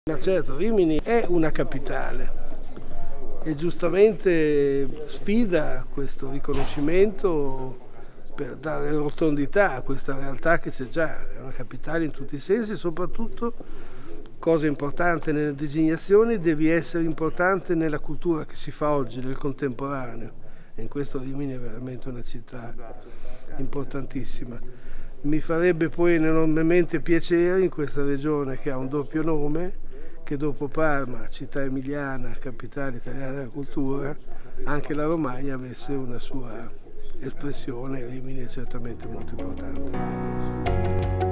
Ma certo, Rimini è una capitale e giustamente sfida questo riconoscimento per dare rotondità a questa realtà che c'è già, è una capitale in tutti i sensi, soprattutto, cosa importante nelle designazioni, devi essere importante nella cultura che si fa oggi, nel contemporaneo, e in questo Rimini è veramente una città importantissima. Mi farebbe poi enormemente piacere in questa regione che ha un doppio nome, che dopo Parma, città emiliana, capitale italiana della cultura, anche la Romagna avesse una sua espressione. Rimini è certamente molto importante.